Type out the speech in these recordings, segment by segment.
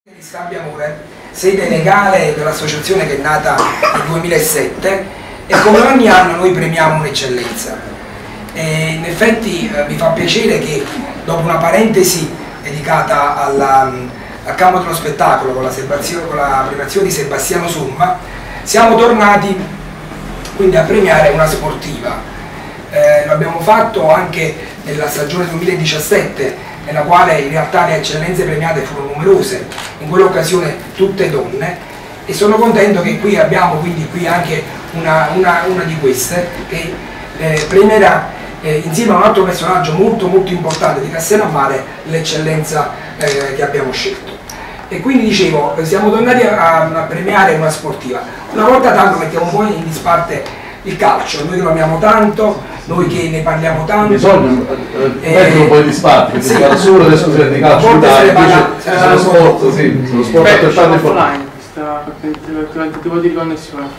Di Stabbiamore, sede legale dell'associazione che è nata nel 2007 e come ogni anno noi premiamo un'eccellenza. In effetti mi fa piacere che dopo una parentesi dedicata al campo dello spettacolo con la premiazione di Sebastiano Somma, siamo tornati quindi a premiare una sportiva. Lo abbiamo fatto anche nella stagione 2017, nella quale in realtà le eccellenze premiate furono numerose, in quell'occasione tutte donne, e sono contento che qui abbiamo quindi anche una di queste che premierà insieme a un altro personaggio molto importante di Castellammare l'eccellenza che abbiamo scelto. E quindi dicevo, siamo tornati a premiare una sportiva. Una volta tanto mettiamo un po' in disparte il calcio, noi che lo amiamo tanto, noi che ne parliamo tanto. Bisogna mettere un po' di disparte, perché si parla solo delle scuole di calcio, lo sport, sì, lo sport altrettanto importante. Tipo di connessione.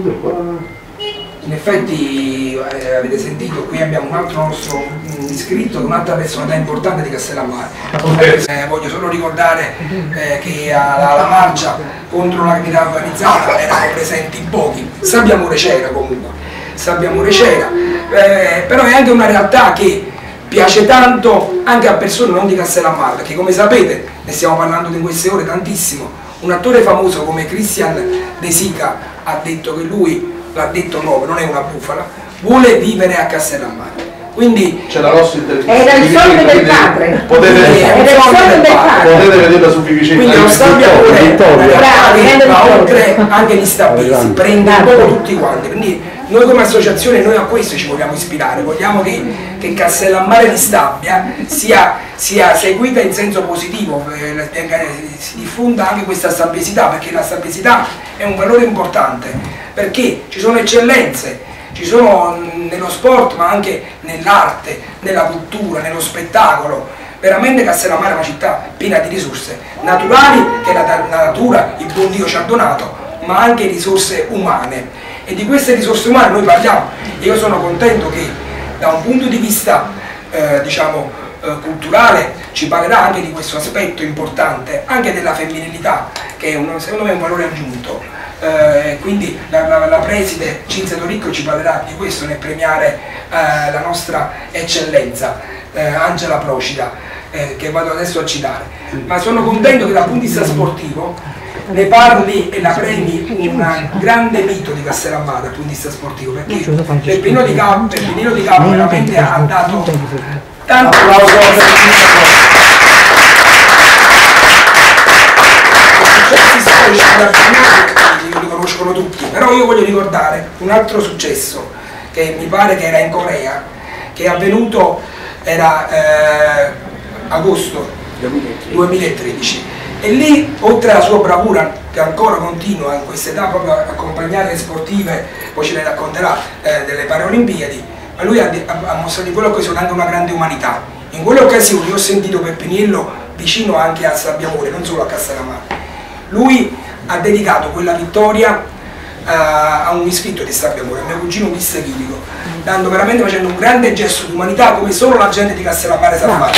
In effetti avete sentito, qui abbiamo un altro nostro iscritto, un'altra personalità importante di Castellammare. Voglio solo ricordare che alla marcia contro la criminalità organizzata erano presenti pochi. Stabbiamore c'era comunque, Stabbiamore c'era, però è anche una realtà che piace tanto anche a persone non di Castellammare, perché come sapete, ne stiamo parlando in queste ore tantissimo, un attore famoso come Christian De Sica ha detto che lui, l'ha detto proprio, non è una bufala, vuole vivere a Castellammare. Quindi c'è la nostra intervista. Era il sogno del padre. Potete vederla su BBC. Quindi lo Stabbiamore va oltre anche gli stabbiesi, prende un po' tutti quanti. Quindi noi come associazione noi a questo ci vogliamo ispirare, vogliamo che Castellammare di Stabia sia seguita in senso positivo, si diffonda anche questa stabbiesità, perché la stabbiesità è un valore importante, perché ci sono eccellenze, ci sono nello sport ma anche nell'arte, nella cultura, nello spettacolo. Veramente Castellammare è una città piena di risorse naturali che la natura, il buon Dio ci ha donato, ma anche risorse umane. E di queste risorse umane noi parliamo, e io sono contento che da un punto di vista culturale ci parlerà anche di questo aspetto importante, anche della femminilità, che è secondo me un valore aggiunto. Quindi la preside Cinzia Doricco ci parlerà di questo nel premiare la nostra eccellenza, Angela Procida, che vado adesso a citare. Ma sono contento che dal punto di vista sportivo ne parli e la premi un grande mito di Castellammare dal punto di vista sportivo, perché Peppino Di Capo veramente ha dato tanto li conoscono tutti, però io voglio ricordare un altro successo che mi pare che era in Corea, che è avvenuto, era agosto 2013, e lì oltre alla sua bravura che ancora continua in questa età proprio a accompagnare le sportive, poi ce ne racconterà delle Paralimpiadi, ma lui ha mostrato in quell'occasione anche una grande umanità. In quell'occasione io ho sentito Peppiniello vicino anche a Stabbiamore, non solo a Castellammare. Lui ha dedicato quella vittoria a un iscritto di Stabbiamore, mio cugino Ulisse Chimico, facendo un grande gesto di umanità come solo la gente di Castellammare sa fare.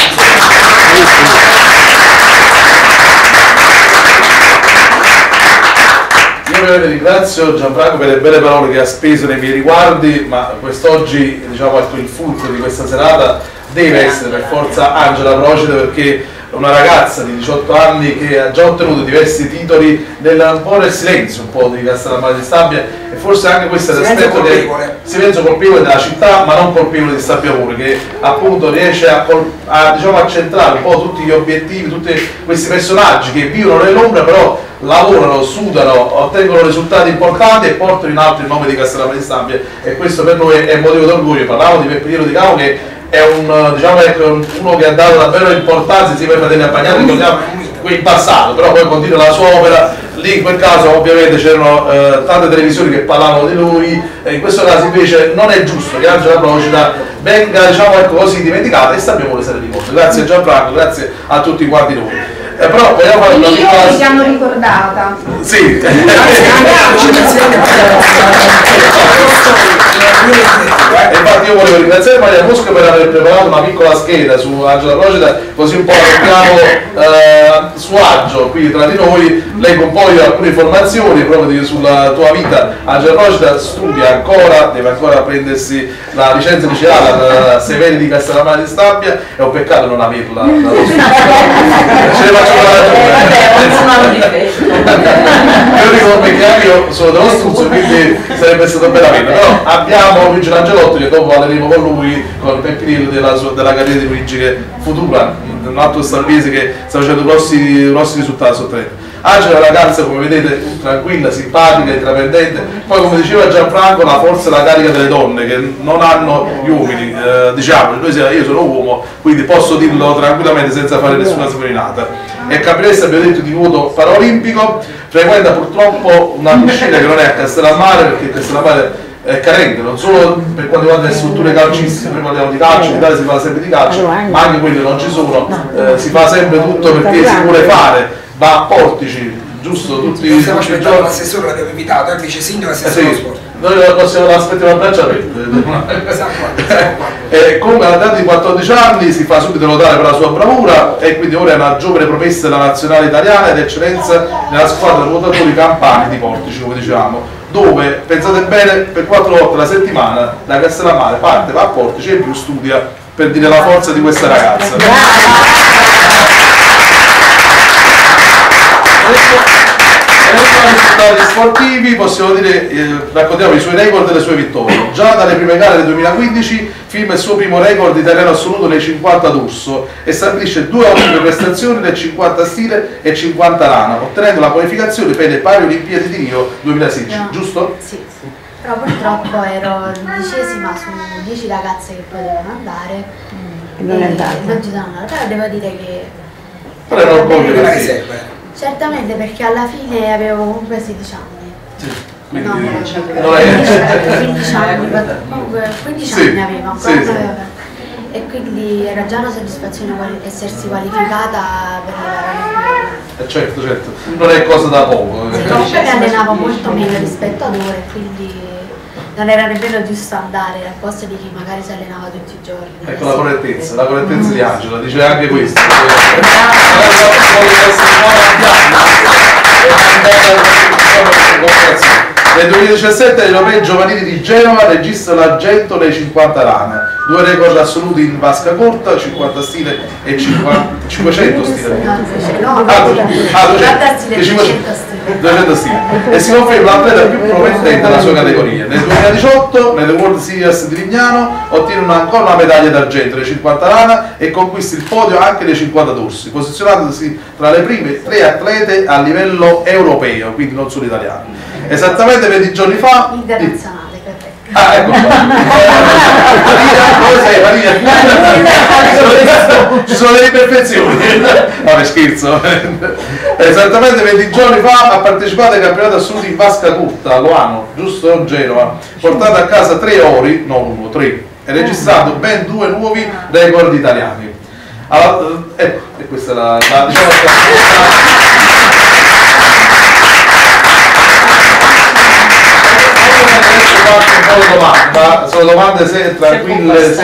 Io ringrazio Gianfranco per le belle parole che ha speso nei miei riguardi, ma quest'oggi, diciamo, il fulcro di questa serata deve essere per forza Angela Procida, perché è una ragazza di 18 anni che ha già ottenuto diversi titoli un po' nel silenzio di Castellammare di Stabia, e forse anche questo è l'aspetto che silenzio colpevole della città ma non colpevole di Stabbiamore, che appunto riesce a centrare un po' tutti gli obiettivi, tutti questi personaggi che vivono nell'ombra però lavorano, sudano, ottengono risultati importanti e portano in alto il nome di Castellammare di Stabia, e questo per noi è motivo d'orgoglio. Parlavamo di Peppiniello Di Capo, che è uno che ha dato davvero importanza insieme ai fratelli Ampagnati, ricordiamo qui in passato, però poi continua la sua opera. Lì in quel caso ovviamente c'erano tante televisioni che parlavano di lui, in questo caso invece non è giusto che Angela Procida venga così dimenticata, e Stabbiamore se ne ricorda. Grazie a Gianfranco, grazie a tutti quanti noi. Però vogliamo fare una piccola... Io ti hanno ricordata. Sì. E infatti io volevo ringraziare Maria Mosca per aver preparato una piccola scheda su Angela Procida, così un po' mettiamo su agio qui tra di noi. Leggo un po' io alcune informazioni proprio sulla tua vita. Angela Procida studia ancora, deve ancora prendersi la licenza liceale alla Severi di Castellammare di Stabia, è un peccato non averla. Ce ne faccio la ragione. Io ricordo che anche io sono dello Struzzo, quindi sarebbe stato bella pena. Però abbiamo Luigi Angelotto, che dopo allenemo con lui, con Peppinillo della carriera di Luigi futura, un altro stalvese che sta facendo grossi risultati sotto rete. Angela è una ragazza, come vedete, tranquilla, simpatica, intraprendente. Poi, come diceva Gianfranco, la forza e la carica delle donne che non hanno gli uomini, diciamo, io sono uomo, quindi posso dirlo tranquillamente senza fare nessuna scorinata. È campionessa, abbiamo detto, di nuoto paraolimpico, frequenta purtroppo una piscina che non è a Castellammare, perché Castellammare è carente, non solo per quanto riguarda le strutture calcistiche. Noi parliamo di calcio, in Italia si parla sempre di calcio, ma anche quelle non ci sono, si fa sempre tutto perché si vuole fare. Va a Portici, giusto? Tutti stiamo aspettando l'assessore, l'abbiamo invitato, il vice sindaco e l'assessore dello sport. Noi possiamo aspettare a braccia aperte. Comunque alla data di 14 anni si fa subito notare per la sua bravura e quindi ora è una giovane promessa della nazionale italiana ed eccellenza nella squadra nuotatori campani di Portici, come dicevamo, dove, pensate bene, per 4 volte alla settimana da Castellammare parte, va a Portici e in più studia, per dire la forza di questa ragazza. Nei risultati sportivi possiamo dire, raccontiamo i suoi record e le sue vittorie. Già dalle prime gare del 2015 firma il suo primo record italiano assoluto nei 50 d'urso e stabilisce 2 ottime prestazioni nel 50 stile e 50 rana, ottenendo la qualificazione per le Paralimpiadi di Rio 2016, no. Giusto? Sì, però purtroppo ero 12ª su 10 ragazze che potevano andare e non ci sono andate, però devo dire che... Però era un orgoglio per sé. Certamente, perché alla fine avevo comunque 16 anni. Sì, quindi no, non è 15 anni, comunque 15 sì, anni avevo, ancora sì, sì. E quindi era già una soddisfazione essersi qualificata per le Paralimpiadi. Certo, non è cosa da poco. Sì, comunque mi allenavo molto meglio rispetto ad ora, quindi non era nemmeno giusto andare al posto di chi magari si allenava tutti i giorni. Ecco la correttezza di Angela, dice anche questo. Nel 2017 ai Europei Giovanili di Genova registra l'argento nei 50 rana, 2 record assoluti in vasca corta, 50 stile e 500 stile. 200 stile. E si conferma l'atleta più promettente della sua categoria. Nel 2018, nelle World Series di Lignano, ottiene ancora una medaglia d'argento nei 50 rana e conquista il podio anche nei 50 dorsi, posizionandosi tra le prime 3 atlete a livello europeo, quindi non solo italiano. Esattamente 20 giorni fa... Internazionale, perfetto. Ah, ecco qua. Maria, ci sono delle imperfezioni. Vabbè, scherzo. Esattamente 20 giorni fa ha partecipato ai campionati assoluti in vasca corta a Loano, giusto? Genova, portando a casa 3 ori, non 1, 3, e registrato ben 2 nuovi record italiani. Allora, ecco, e questa è la diciamo, ma sono domande tranquille,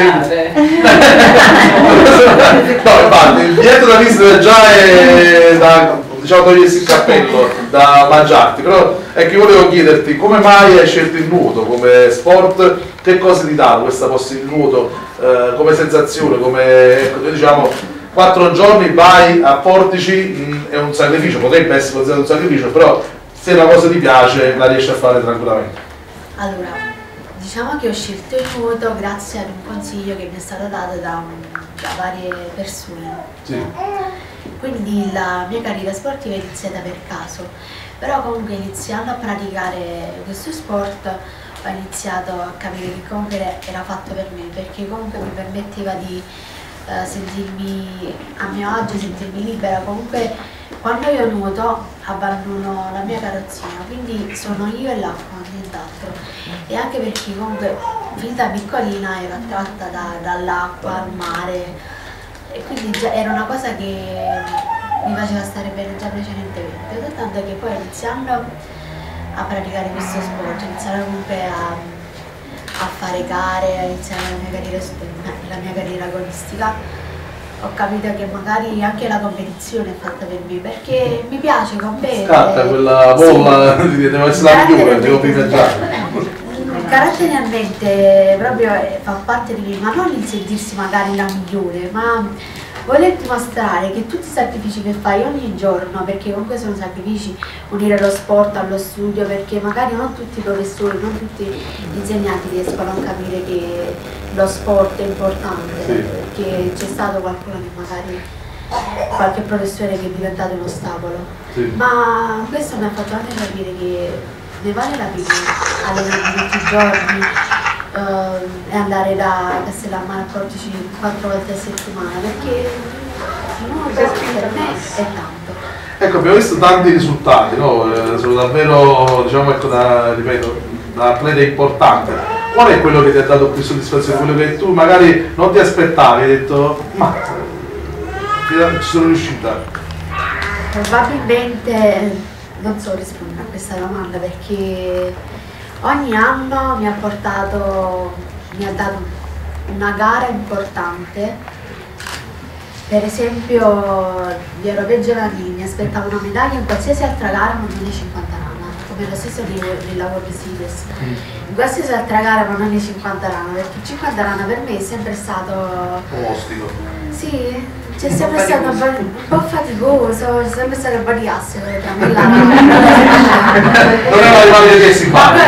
no, infatti dietro la lista già è da, diciamo, togliersi il cappello, da mangiarti, però ecco, io volevo chiederti come mai hai scelto il nuoto come sport, che cosa ti dà questa possibilità, il nuoto come sensazione, come, ecco, diciamo 4 giorni vai a Portici, è un sacrificio, potrebbe essere considerato un sacrificio, però se una cosa ti piace la riesci a fare tranquillamente. Allora, diciamo che ho scelto il nuoto grazie ad un consiglio che mi è stato dato da varie persone. Sì. Quindi la mia carriera sportiva è iniziata per caso, però comunque iniziando a praticare questo sport ho iniziato a capire che comunque era fatto per me, perché comunque mi permetteva di sentirmi a mio agio, sentirmi libera. Comunque quando io nuoto abbandono la mia carrozzina, quindi sono io e l'acqua, nient'altro. E anche perché comunque fin da piccolina ero attratta dall'acqua, al mare, e quindi già era una cosa che mi faceva stare bene già precedentemente, tanto che poi iniziando a praticare questo sport, iniziando comunque a a fare gare, a iniziare la mia carriera agonistica, ho capito che magari anche la competizione è fatta per me, perché mi piace competere. Scatta quella bolla, sì, deve essere la migliore, devo primeggiare. Caratterialmente proprio fa parte di me, ma non il sentirsi magari la migliore, ma voler dimostrare che tutti i sacrifici che fai ogni giorno, perché comunque sono sacrifici, unire lo sport allo studio, perché magari non tutti i professori, non tutti gli insegnanti riescono a capire che lo sport è importante, sì, perché c'è stato qualcuno che magari, qualche professore che è diventato un ostacolo, sì, ma questo mi ha fatto anche capire che ne vale la pena allenarmi tutti i giorni e andare da Castellammare a Portici 4 volte a settimana, perché per me è tanto. Ecco, abbiamo visto tanti risultati, no? Sono davvero, diciamo, ecco, ripeto, da atleta importante. Qual è quello che ti ha dato più soddisfazione? Quello che tu magari non ti aspettavi, hai detto, ma ci sono riuscita? Probabilmente non so rispondere a questa domanda, perché ogni anno mi ha dato una gara importante. Per esempio gli europei giovanili mi aspettavo una medaglia in qualsiasi altra gara, ma non nei 50 rana, come lo stesso della World Series. In qualsiasi altra gara, ma non nei 50 rana, perché il 50 rana per me è sempre stato Ostico. sì, c'è sempre stato un po' faticoso, c'è sempre stato un po' di asse tra me e la Non è una rivalida che si fa.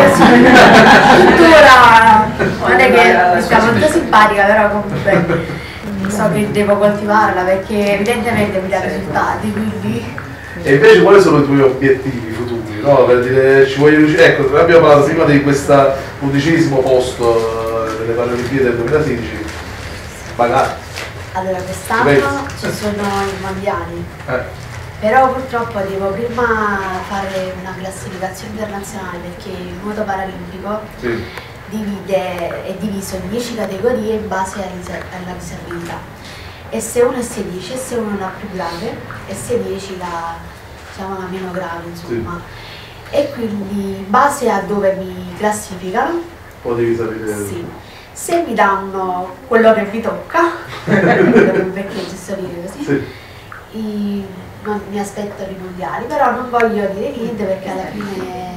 tuttora non è che mi sta molto simpatica, però comunque so che devo coltivarla, perché evidentemente mi dà risultati, quindi. E invece quali sono i tuoi obiettivi futuri? No? Per dire, ci voglio riuscire, ecco, abbiamo parlato prima di questo 11° posto delle Paralimpiadi del 2016, magari. Allora quest'anno ci sono i mondiali, però purtroppo devo prima fare una classificazione internazionale, perché il nuoto paralimpico Sì. è diviso in 10 categorie in base alla disabilità. S1 e S10, S1 la più grave, S10 la meno grave, insomma. Sì. E quindi in base a dove mi classificano, Poi devi sapere. sì, se mi danno quello che mi tocca, perché è giusto dire così, Sì. non mi aspetto i mondiali, però non voglio dire niente, perché alla fine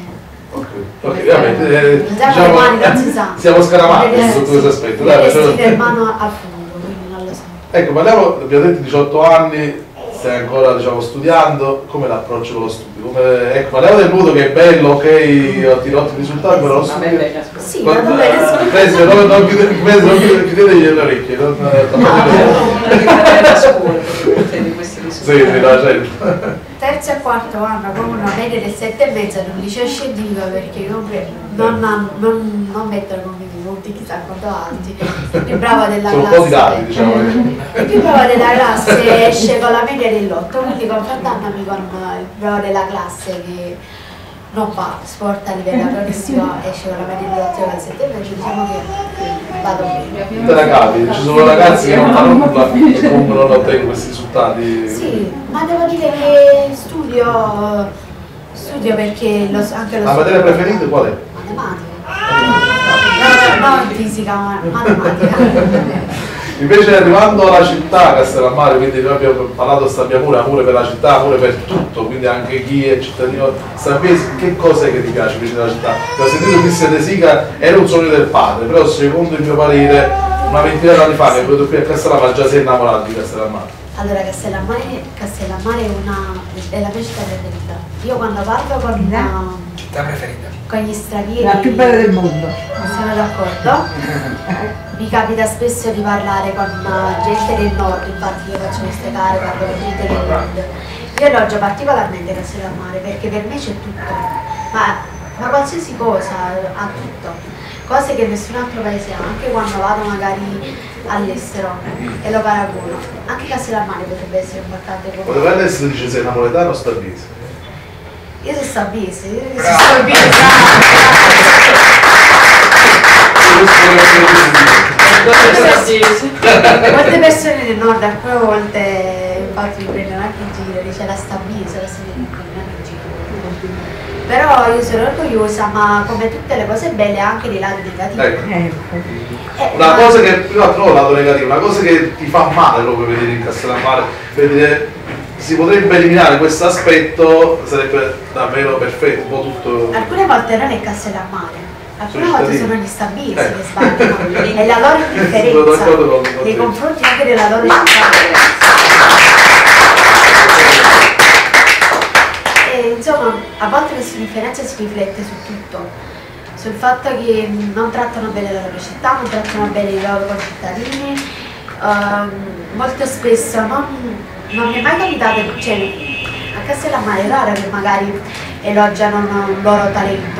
Ok, diciamo, stiamo scaravando sotto questo aspetto. Dai, mano al fondo, quindi non lo so. Ecco, abbiamo detto 18 anni, stai ancora, diciamo, studiando, come l'approccio con lo studio? Ecco, parliamo del nudo che è bello, ok, ottieni ottimi risultati, però lo studio. Sì, vado bene. Non chiudete le orecchie, Sì, no, certo. Terzo e quarto anno con una media del 7,5 in un liceo scientifico, perché comunque non mettono come punti chissà quanto alti. Il più bravo della Sono classe, un po' di dati, diciamo. il più bravo della classe esce con la media dell'8, quindi confrontandomi con il bravo della classe che non fa sport a livello agonistico, esce con la media dell'8 al 7,5, diciamo che vado bene. Te la capi, ci sono ragazzi che non fanno nulla e comunque non ottengono questi risultati. Sì, ma devo dire che studio perché anche lo La materia preferita qual è? matematica. Non fisica, ma matematica. Invece arrivando alla città Castellammare, quindi noi abbiamo parlato amore per la città, amore per tutto, quindi anche chi è cittadino Sanvesi, che cos'è che ti piace invece della città? Ho sentito Cristian De Sica, era un sogno del padre, però secondo il mio parere una ventina d'anni fa che è venuto qui a Castellammare già sei innamorato di Castellammare. Allora Castellammare è la mia città preferita. Io quando parlo con gli stranieri, la più bella del mondo. sono d'accordo. Mi capita spesso di parlare con gente del nord, infatti io faccio queste gare, parlo con gente del nord. Io elogio particolarmente Castellammare perché per me c'è tutto, ma qualsiasi cosa ha tutto, cose che nessun altro paese ha, anche quando vado magari all'estero e lo paragono. Anche Castellammare potrebbe essere importante come. Potrebbe essere, dice, sei napoletano o stabiese? Io sono stabiese, molte persone del nord alcune volte infatti mi prendono anche in giro, dice la stabiese, la stabiese mi prendono anche in giro. Però io sono orgogliosa, ma come tutte le cose belle ha anche dei lati negativi. Una cosa che, no, non lato negativo, una cosa che ti fa male proprio vedere in Castellammare, vedere, si potrebbe eliminare questo aspetto, sarebbe davvero perfetto, un po' tutto. Alcune volte non è Castellammare, alcune Sono volte cittadini. sono gli stabili che sbagliano, è la loro indifferenza nei confronti anche della loro città. Insomma, a volte questa indifferenza si riflette su tutto, sul fatto che non trattano bene la loro città, non trattano bene i loro concittadini, molto spesso non mi è mai capitato, cioè a Castellammare è raro che magari elogiano un loro talento,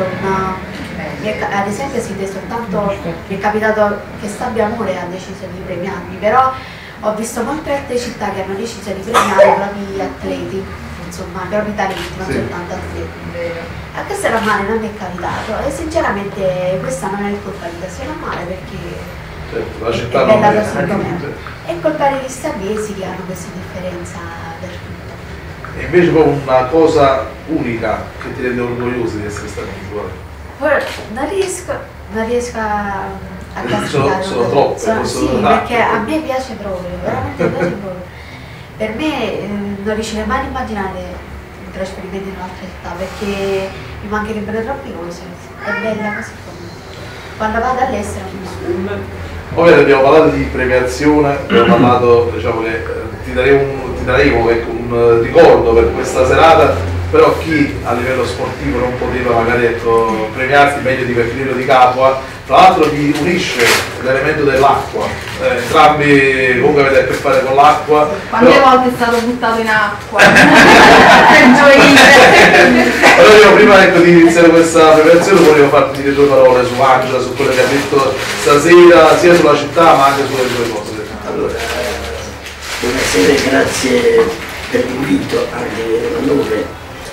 ad esempio soltanto mi è capitato che Stabia Amore ha deciso di premiarmi, però ho visto molte altre città che hanno deciso di premiare i propri atleti, insomma, i propri talenti, non soltanto atleti. A Castellammare non mi è capitato e sinceramente questa non è colpa di Castellammare perché Certo, la città è non bella è. così com'è. È colpa degli stabiesi che hanno questa differenza per tutto. E invece poi una cosa unica che ti rende orgoglioso di essere stato in Tivoli. Poi non riesco a classificare. Sono troppe, Sì, perché a me piace proprio, veramente piace proprio. Per me non riuscirei mai ad immaginare un trasferimento in un'altra città perché mi mancherebbero troppe cose. È bella così come. Quando vado all'estero Ovviamente abbiamo parlato di premiazione, abbiamo parlato, diciamo che ti daremo ecco, un ricordo per questa serata, però chi a livello sportivo non poteva magari ecco, premiarti meglio di Pellegrino di Capua, tra l'altro vi unisce l'elemento dell'acqua, entrambi comunque avete a che fare con l'acqua. Quante volte è stato buttato in acqua per gioire? Allora io prima ecco, di iniziare questa premiazione volevo farti dire due parole su Angela, su quello che ha detto stasera, sia sulla città ma anche sulle tue cose. Allora, buonasera e grazie per l'invito, anche l'onore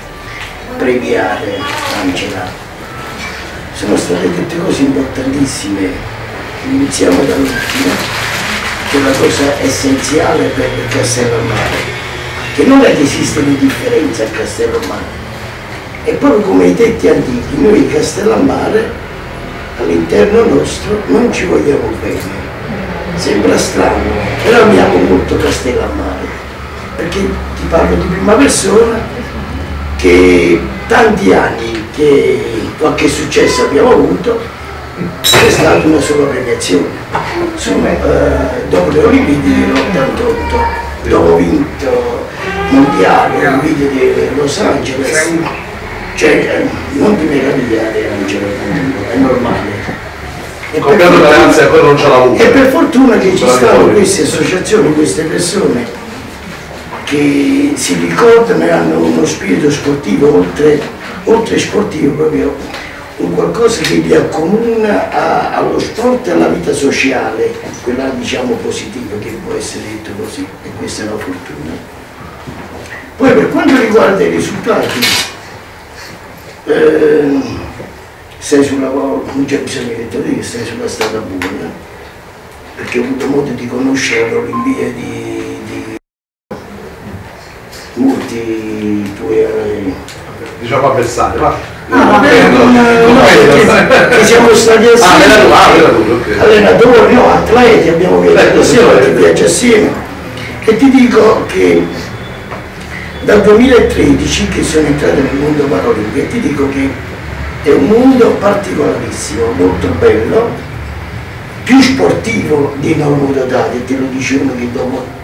premiare Angela. Sono state tutte cose importantissime, iniziamo dall'ultima, che è una cosa essenziale per Castellammare, che non è che esiste indifferenza a Castellammare, è proprio come i tetti antichi, noi Castellammare all'interno nostro non ci vogliamo bene. Sembra strano, però amiamo molto Castellammare, perché ti parlo di prima persona, che tanti anni che qualche successo abbiamo avuto, è stata una sola premiazione. Dopo le Olimpiadi dell'88, dopo vinto mondiale, Olimpiadi di Los Angeles, cioè non ti meravigliare Angelo, è normale. Compiato l'alleanza ancora non ce l'ha avuto. E per fortuna che ci stanno queste associazioni, queste persone che si ricordano e hanno uno spirito sportivo, oltre sportivo proprio un qualcosa che li accomuna allo sport e alla vita sociale, quella diciamo positiva che può essere detto così, e questa è una fortuna. Poi per quanto riguarda i risultati, stai sulla, non c'è bisogno che te lo dica, stai sulla strada buona, perché ho avuto modo di conoscere le Olimpiadi di molti tuoi Diciamo avversari, va. Che siamo stati assieme, allenatori, no, atleti, abbiamo viaggiato assieme, che viaggia assieme, e ti dico che dal 2013 che sono entrato nel mondo paralimpico, e ti dico che è un mondo particolarissimo, molto bello, più sportivo di normodotati, te lo dicevano che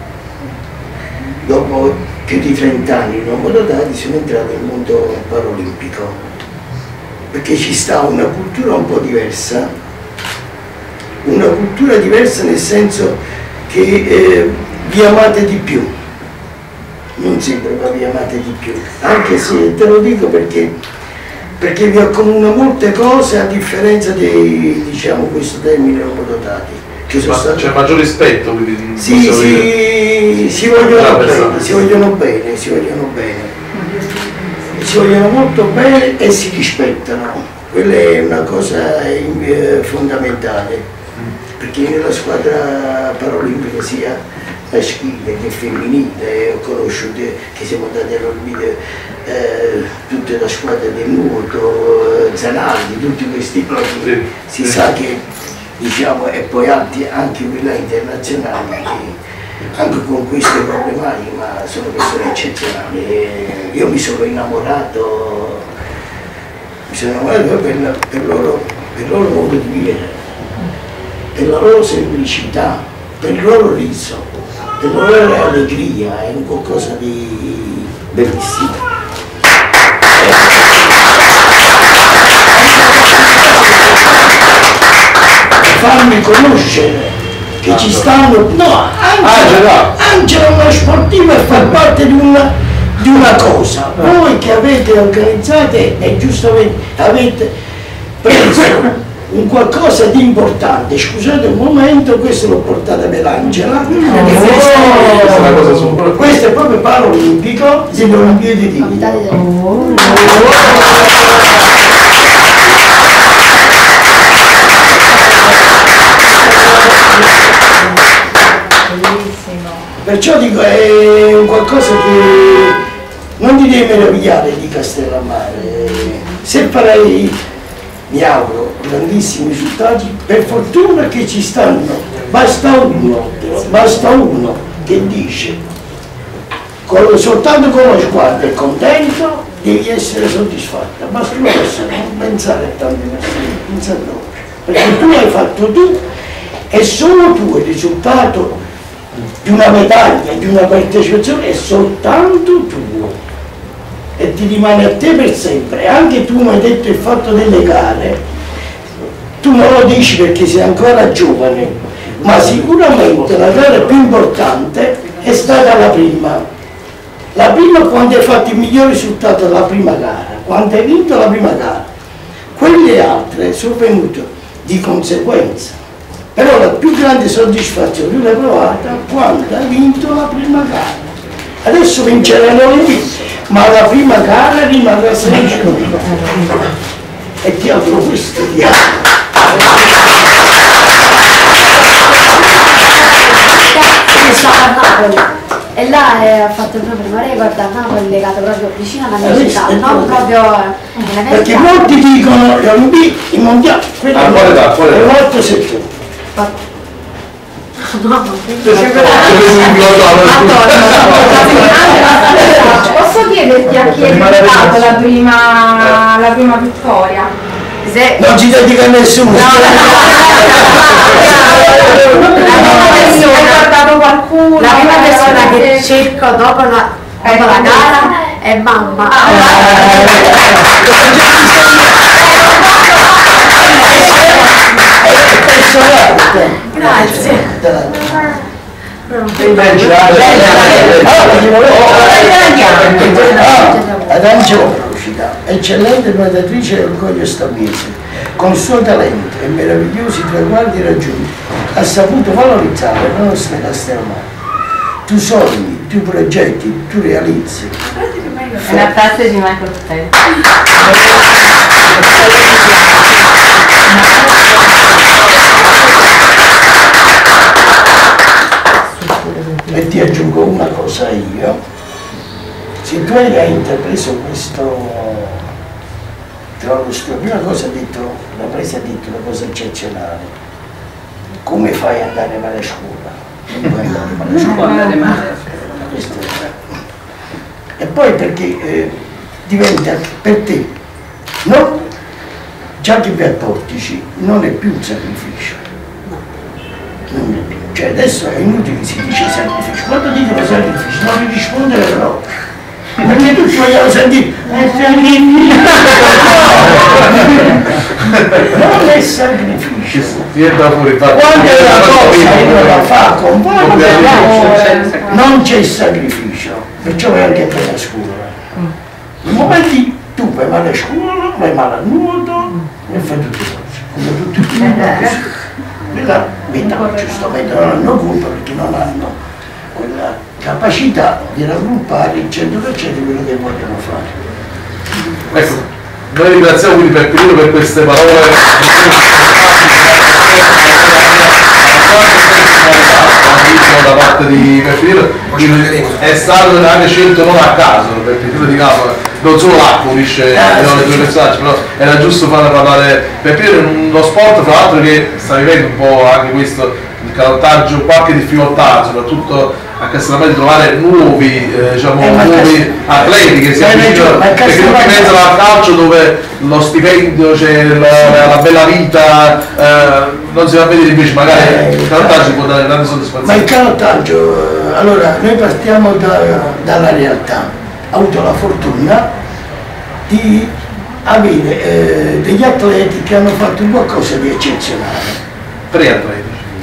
dopo più di 30 anni di normodotati sono entrato nel mondo paralimpico, perché ci sta una cultura un po' diversa, una cultura diversa nel senso che vi amate di più, non sembra che vi amate di più, anche se te lo dico perché vi accomuna molte cose a differenza dei, diciamo questo termine, normodotati. C'è maggior rispetto, quindi sì, si vogliono bene, si vogliono molto bene e si rispettano, quella è una cosa fondamentale, perché nella squadra paralimpica sia maschile che femminile, ho conosciuto che siamo andati a dormire tutta la squadra del nuoto, Zanardi, tutti questi cose, si sa che diciamo, e poi anche quella internazionali che anche con queste problematiche, ma sono persone eccezionali. Io mi sono innamorato per il loro modo di vivere, per la loro semplicità, per il loro riso, per la loro allegria, è un qualcosa di bellissimo. Farmi conoscere che ci stanno, no, Angela è una sportiva e fa parte di una cosa. Voi che avete organizzato e giustamente avete preso un qualcosa di importante, scusate un momento, questo l'ho portato per Angela, questo è proprio paraolimpico, delle Olimpiadi di Rio. Perciò dico, è un qualcosa che non ti devi meravigliare di Castellammare. Se farai, mi auguro, grandissimi risultati, per fortuna che ci stanno, basta uno che dice, soltanto con la squadra è contento, devi essere soddisfatta, basta una persona, non pensare a tante persone, pensa a loro. Perché tu l'hai fatto tu e solo tu il risultato di una medaglia, di una partecipazione è soltanto tuo e ti rimane a te per sempre. Anche tu mi hai detto il fatto delle gare, tu non lo dici perché sei ancora giovane, ma sicuramente la gara più importante è stata la prima quando hai fatto il miglior risultato della prima gara, quando hai vinto la prima gara. Quelle altre sono venute di conseguenza. Però la più grande soddisfazione tu l'hai provata quando hai vinto la prima gara. Adesso vincerai l'Olimpiadi, ma la prima gara rimarrà sempre e ti auguro questo e là ha fatto proprio, vorrei guardare Napoli legato proprio vicino alla mia città, non proprio nella perché molti dicono le Olimpiadi, i mondiali, quello è molto settore. Posso chiederti a chi è stata la prima vittoria? Non ci dedica a nessuno. La prima persona che cerco dopo la gara è mamma. Grazie. Ad Angela Procida, eccellente nuotatrice e orgoglio stabiese, con il suo talento e meravigliosi traguardi raggiunti, ha saputo valorizzare la nostra Castellammare. Tu sogni, tu progetti, tu realizzi. Una frase di Michael Phelps. E ti aggiungo una cosa io, se tu hai intrapreso questo, la prima cosa ha detto, la presa ha detto una cosa eccezionale, come fai ad andare male a scuola? Non puoi andare male a scuola. E poi perché diventa per te, no? Già che vi apportici non è più un sacrificio, non è più. Cioè adesso è inutile che si dice sacrificio, quando dicono sacrificio non mi rispondere però, perché tutti vogliono sentire sacrificio. Non è sacrificio, quando è una cosa uno la fa con voglia non c'è sacrificio, perciò vai anche bene a scuola. Nel momento tu vai male a scuola, vai male a nuoto e fai tutte le cose, come tutti i così. Quella vita giustamente non hanno colpa perché non hanno quella capacità di raggruppare il 100% di quello che vogliono fare. Ecco, noi ringraziamo quindi per Pierino per queste parole. sport di Perfino è stato anche scelto non a caso, perché Perfino di Capua non solo l'acqua unisce le due personaggi, però era giusto far parlare Perfino in uno sport tra l'altro che sta vivendo un po' anche questo, il canottaggio, qualche difficoltà, soprattutto a Castellammare di trovare nuovi, nuovi atleti che si avvicinano, perché tutti pensano al calcio dove lo stipendio, c'è la bella vita, non si va a vedere, invece magari il canottaggio può dare grande soddisfazione. Ma il canottaggio, allora noi partiamo dalla realtà. Ho avuto la fortuna di avere degli atleti che hanno fatto qualcosa di eccezionale. 3 atleti.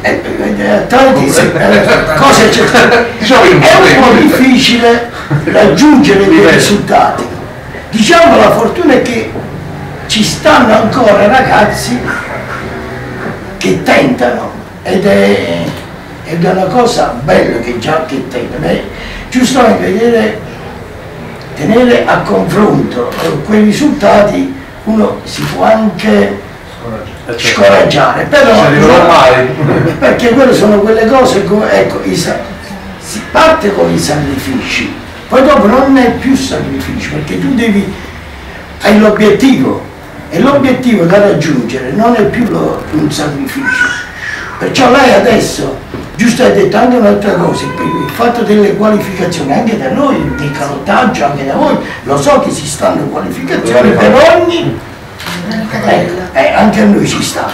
Cosa c'è? Diciamo È un po' difficile raggiungere dei risultati. Diciamo la fortuna è che ci stanno ancora ragazzi che tentano ed è una cosa bella che già che tentano. Giustamente tenere a confronto quei risultati uno si può anche scoraggiare, però perché quelle sono quelle cose, ecco, si parte con i sacrifici, poi dopo non è più sacrificio, perché tu hai l'obiettivo e l'obiettivo da raggiungere non è più un sacrificio. Perciò lei adesso, giusto, hai detto anche un'altra cosa, il fatto delle qualificazioni anche da noi, del canottaggio anche da voi, lo so che si stanno qualificazioni per ogni anche a noi ci sta.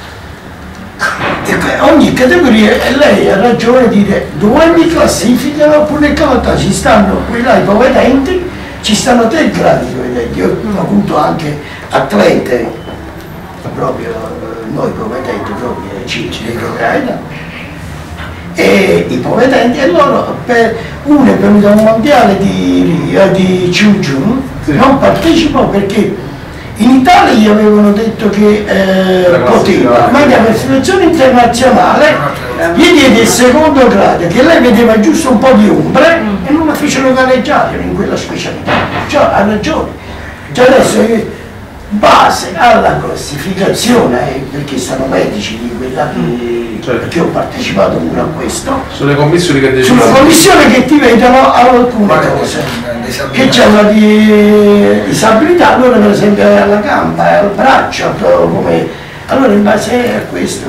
Ogni categoria, e lei ha ragione di dire dove mi classificano, oppure in canottaggio ci stanno quelli là ipovedenti, ci stanno 3 gradi ipovedenti. Io ho avuto anche atlete proprio noi ipovedenti proprio e ipovedenti, e loro uno è venuto a un mondiale di Chungju, non partecipò perché in Italia gli avevano detto che poteva, ma per selezione internazionale gli diede il secondo grado, che lei vedeva giusto un po' di ombre e non la fecero gareggiare in quella specialità. Cioè, ha ragione. Cioè adesso base alla classificazione, perché sono medici di quella che ho partecipato pure a questo, sulle commissioni che ti vedono alcune cose che c'è una disabilità, allora per esempio alla gamba, al braccio, allora in base a questo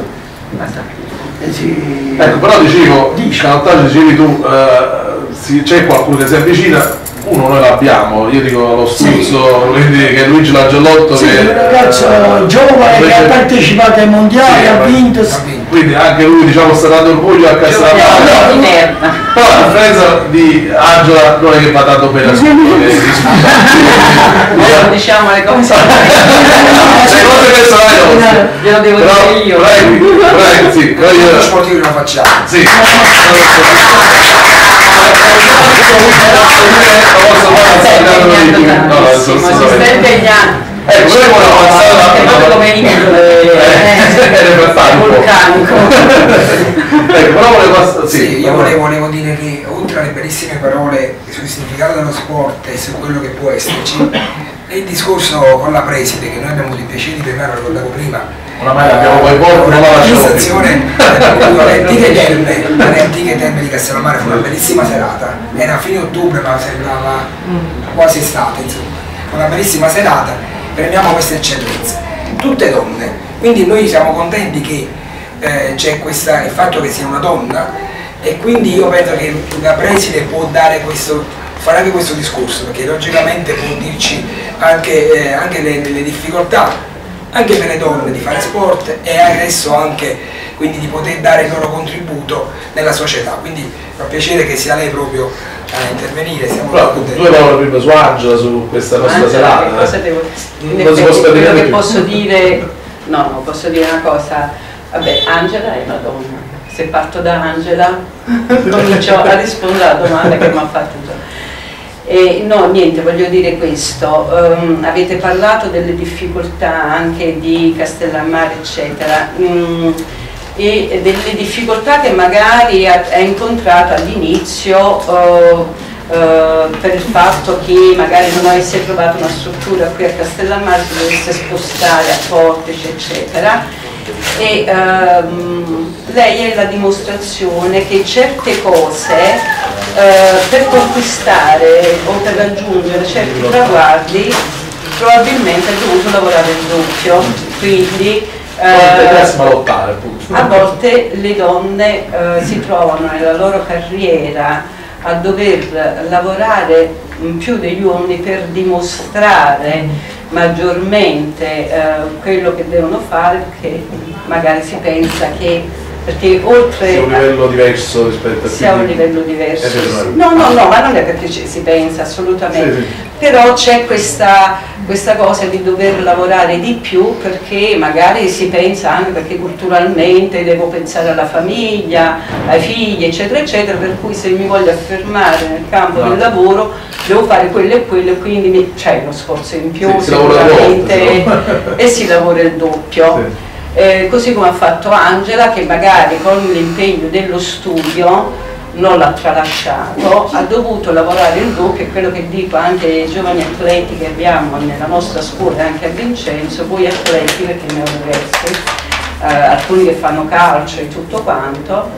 ecco, però dicevo, il canottaggio dicevi tu, c'è qualcuno che si avvicina. Uno noi l'abbiamo, io dico lo Stuzzo, quindi che è Luigi Langellotto, che è un ragazzo giovane che ha partecipato ai mondiali, ha vinto. Quindi anche lui, diciamo, sta dando orgoglio a Castellammare. Però a differenza di Angela non è che va tanto bene a scuola. Diciamo le cose. Le cose personali glielo devo dire io. Prego, sì, lo sportivo lo facciamo. Sì. Si sta impegnando. Ecco, come vulcanico. Sì, io volevo dire che oltre alle bellissime parole sul significato dello sport e su quello che può esserci, il discorso con la preside, che noi abbiamo avuto il piacere di premiare, lo ricordavo prima, oramai abbiamo poi poco, non la l'amministrazione le antiche terme di Castellammare. Fu una bellissima serata, era a fine ottobre ma sembrava quasi estate, insomma, una bellissima serata, premiamo queste eccellenze, tutte donne, quindi noi siamo contenti che c'è il fatto che sia una donna, e quindi io penso che la preside può dare fare anche questo discorso, perché logicamente può dirci anche le difficoltà anche per le donne di fare sport, e adesso anche quindi di poter dare il loro contributo nella società. Quindi fa piacere che sia lei proprio a intervenire. Due parole prima su Angela, su questa nostra serata. Quello che posso dire, no, posso dire una cosa. Vabbè, Angela è una donna. Se parto da Angela comincio a rispondere alla domanda che mi ha fatto. No, niente, voglio dire questo, avete parlato delle difficoltà anche di Castellammare eccetera, e delle difficoltà che magari ha incontrato all'inizio per il fatto che magari non avesse trovato una struttura qui a Castellammare, si dovesse spostare a Portici eccetera, e lei è la dimostrazione che certe cose per conquistare o per raggiungere certi traguardi probabilmente è dovuto lavorare il doppio, quindi a volte le donne si trovano nella loro carriera a dover lavorare più degli uomini per dimostrare maggiormente quello che devono fare, perché magari si pensa che perché oltre sia un livello diverso rispetto a sia un livello diverso. No, ma non è perché si pensa assolutamente, sì. Però c'è questa cosa di dover lavorare di più, perché magari si pensa anche perché culturalmente devo pensare alla famiglia, ai figli, eccetera, eccetera, per cui se mi voglio affermare nel campo del lavoro devo fare quello e quello, e quindi c'è uno sforzo in più, sì, sicuramente, e si lavora il doppio. Sì. Così come ha fatto Angela, che magari con l'impegno dello studio non l'ha tralasciato, ha dovuto lavorare il doppio, e quello che dico anche ai giovani atleti che abbiamo nella nostra scuola, anche a Vincenzo, voi atleti, perché ne ho diversi, alcuni che fanno calcio e tutto quanto,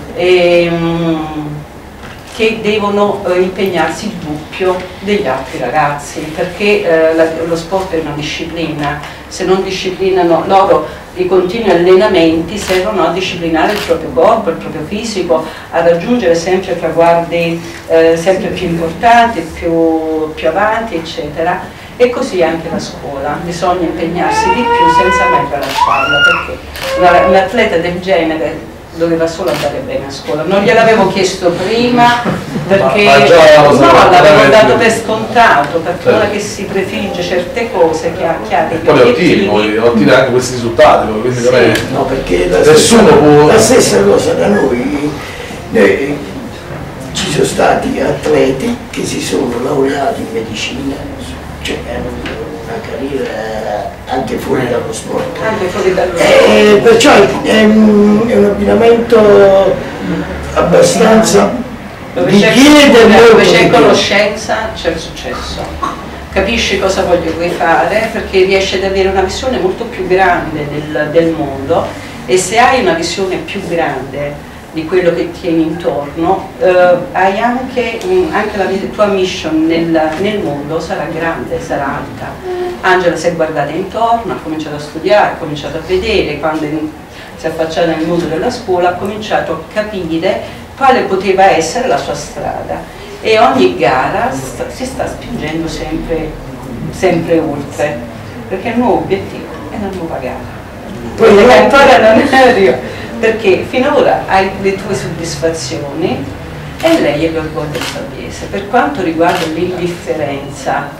che devono impegnarsi il doppio degli altri ragazzi, perché lo sport è una disciplina, se non disciplinano loro, i continui allenamenti servono a disciplinare il proprio corpo, il proprio fisico, a raggiungere sempre traguardi sempre più importanti, più avanti, eccetera. E così anche la scuola, bisogna impegnarsi di più senza mai tralasciarla, perché un atleta del genere doveva solo andare bene a scuola. Non gliel'avevo chiesto prima perché no, l'avevo dato per scontato, perché ora che si prefigge certe cose che ha chiari poi ottiene anche questi risultati, quindi sì. No, perché la stessa cosa da noi ci sono stati atleti che si sono laureati in medicina, cioè hanno una carriera anche fuori dallo sport, perciò è un abbinamento abbastanza dove c'è conoscenza c'è il successo, capisci cosa vuoi fare, perché riesci ad avere una visione molto più grande del mondo, e se hai una visione più grande di quello che tieni intorno, hai anche la tua mission nel mondo sarà grande, sarà alta. Angela si è guardata intorno, ha cominciato a studiare, ha cominciato a vedere, quando si è affacciata nel mondo della scuola ha cominciato a capire quale poteva essere la sua strada, e ogni gara si sta spingendo sempre oltre, perché il nuovo obiettivo è la nuova gara. Quella che ancora non è arrivata, perché finora hai le tue soddisfazioni e lei è l'orgoglio sapiese. Per quanto riguarda l'indifferenza,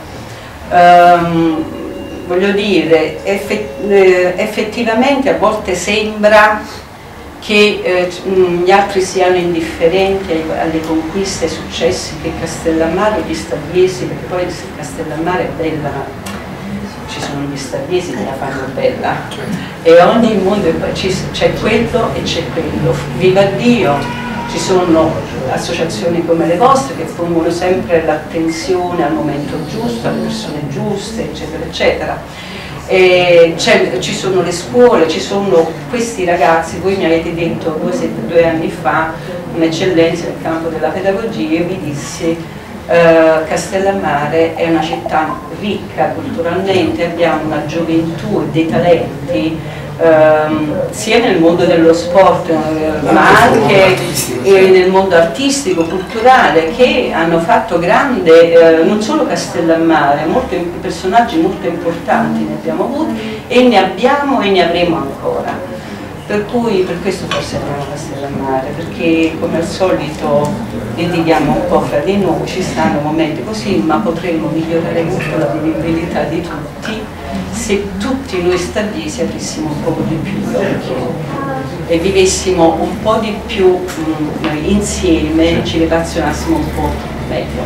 voglio dire, effettivamente a volte sembra che gli altri siano indifferenti alle conquiste e ai successi che Castellammare o gli Stagliesi, perché poi Castellammare è bella, ci sono gli Stagliesi che la fanno bella, e ogni mondo c'è quello e c'è quello. Viva Dio, ci sono associazioni come le vostre che pongono sempre l'attenzione al momento giusto, alle persone giuste, eccetera, eccetera. Ci sono le scuole, ci sono questi ragazzi. Voi mi avete detto 2 anni fa un'eccellenza nel campo della pedagogia, e vi dissi Castellammare è una città ricca culturalmente, abbiamo una gioventù e dei talenti sia nel mondo dello sport ma anche nel mondo artistico, culturale, che hanno fatto grande, non solo Castellammare, personaggi molto importanti ne abbiamo avuti, e ne abbiamo e ne avremo ancora. Per cui per questo forse andiamo a Castellammare, perché come al solito litighiamo un po' fra di noi, ci stanno momenti così, ma potremmo migliorare molto la vivibilità di tutti se tutti noi stagliesi aprissimo un po' di più gli occhi e vivessimo un po' di più insieme, ci relazionassimo un po' meglio.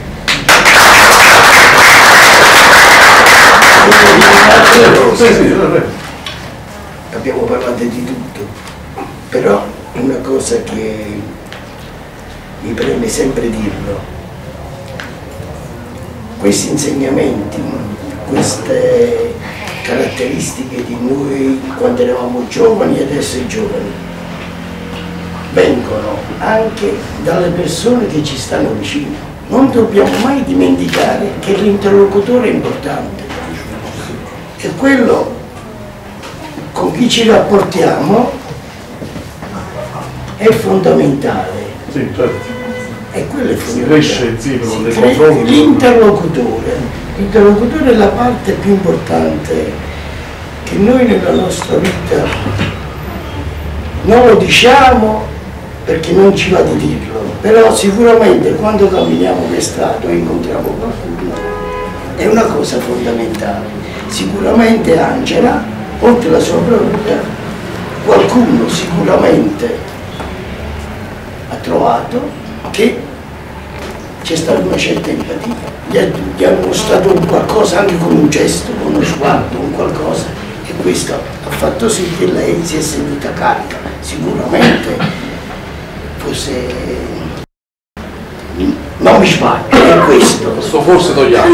Abbiamo parlato di tutto, però una cosa che mi preme sempre dirlo: questi insegnamenti, queste caratteristiche di noi quando eravamo giovani ed essere giovani, vengono anche dalle persone che ci stanno vicino. Non dobbiamo mai dimenticare che l'interlocutore è importante e quello con chi ci rapportiamo è fondamentale. Sì, certo. E quello è Si cresce insieme con dei fondamentale. confronti. L'interlocutore è la parte più importante che noi nella nostra vita non lo diciamo perché non ci va di dirlo, però sicuramente quando camminiamo per strada e incontriamo qualcuno è una cosa fondamentale. Sicuramente Angela, oltre alla sua bravura, qualcuno sicuramente ha trovato che c'è stata una certa empatia, gli ha mostrato un qualcosa anche con un gesto, con uno sguardo, un qualcosa, e questo ha fatto sì che lei si è sentita carica. Sicuramente forse non mi sbaglio, è questo. Questo forse togliamo.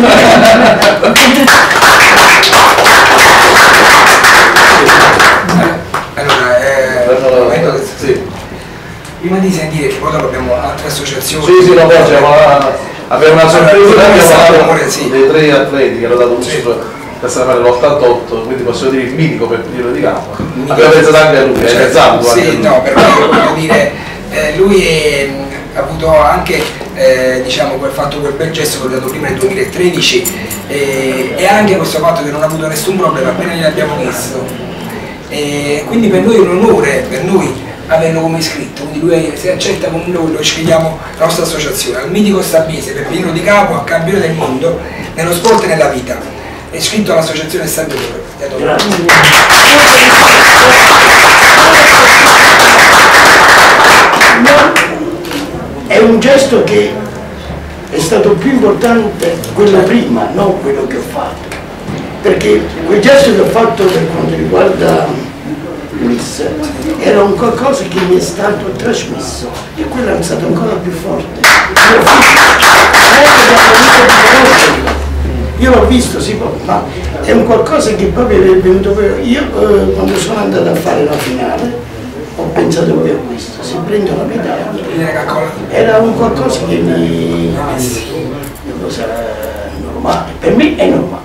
Allora, sì. prima di sentire che poi abbiamo altre associazioni. Sì, no, poi abbiamo una sorpresa, abbiamo sì, dei 3 atleti che hanno dato un titolo per fare l'88, quindi posso dire il mitico per il di campo. Abbiamo pensato anche a lui, hai pensato? Sì, no, però voglio dire, lui ha avuto anche diciamo, fatto quel bel gesto che ho dato prima nel 2013 e anche questo fatto che non ha avuto nessun problema appena gliel'abbiamo chiesto. Quindi per noi è un onore, per noi averlo come iscritto, quindi lui si accetta con noi, lo iscriviamo alla nostra associazione, al mitico Stabese per Piero di Capo, a campione del mondo nello sport e nella vita. È iscritto all'associazione Salvatore. È un gesto che è stato più importante quello prima, non quello che ho fatto, perché quel gesto che ho fatto per quanto riguarda Luis era un qualcosa che mi è stato trasmesso e quello è stato ancora più forte. Io l'ho visto, sì, ma è un qualcosa che proprio è venuto. Io quando sono andato a fare la finale ho pensato proprio a questo, se prendo la medaglia era un qualcosa che mi una cosa normale, per me è normale.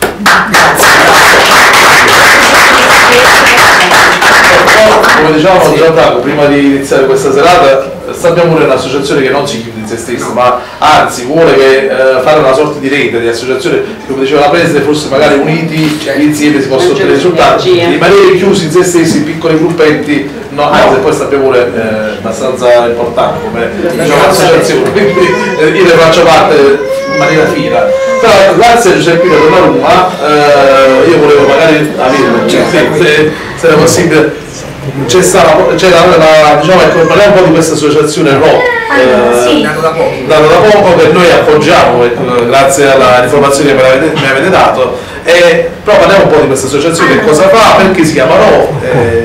Come dicevamo Gianfranco, prima di iniziare questa serata, sappiamo pure un'associazione che non si chiude in se stessa, ma anzi vuole che, fare una sorta di rete di associazioni, come diceva la Preside, forse magari uniti insieme si possono ottenere risultati, rimanere chiusi in se stessi, in piccoli gruppetti, no, anzi poi sappiamo pure abbastanza importante come diciamo, associazione, quindi io ne faccio parte in maniera fina. Però grazie a Giuseppino Donnarumma, io volevo magari avere, se era possibile, c'è diciamo, ecco, parliamo un po' di questa associazione RO, sì. Dato da poco che noi appoggiamo, grazie alla informazione che mi avete dato, però parliamo un po' di questa associazione, che cosa fa, perché si chiama RO.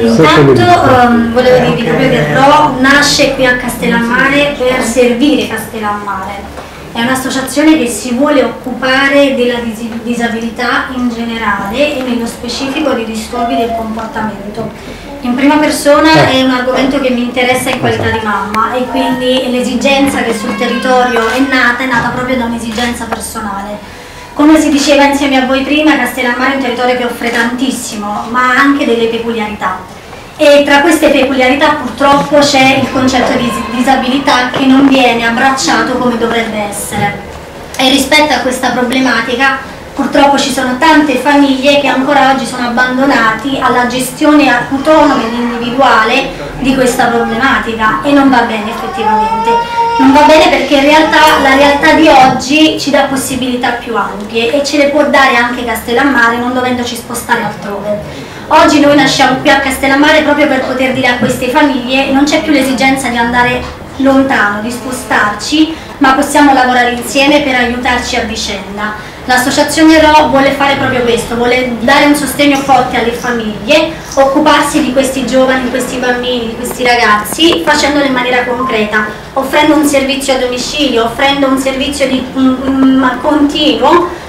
Intanto volevo dirvi proprio che RO nasce qui a Castellammare per servire Castellammare. È un'associazione che si vuole occupare della disabilità in generale e nello specifico di disturbi del comportamento. In prima persona è un argomento che mi interessa in qualità di mamma e quindi l'esigenza che sul territorio è nata proprio da un'esigenza personale. Come si diceva insieme a voi prima, Castellammare è un territorio che offre tantissimo, ma ha anche delle peculiarità. E tra queste peculiarità purtroppo c'è il concetto di disabilità che non viene abbracciato come dovrebbe essere. E rispetto a questa problematica purtroppo ci sono tante famiglie che ancora oggi sono abbandonati alla gestione autonoma ed individuale di questa problematica e non va bene effettivamente. Non va bene perché in realtà la realtà di oggi ci dà possibilità più ampie e ce le può dare anche Castellammare non dovendoci spostare altrove. Oggi noi nasciamo qui a Castellammare proprio per poter dire a queste famiglie non c'è più l'esigenza di andare lontano, di spostarci, ma possiamo lavorare insieme per aiutarci a vicenda. L'associazione RO vuole fare proprio questo, vuole dare un sostegno forte alle famiglie, occuparsi di questi giovani, di questi bambini, di questi ragazzi, facendolo in maniera concreta, offrendo un servizio a domicilio, offrendo un servizio di continuo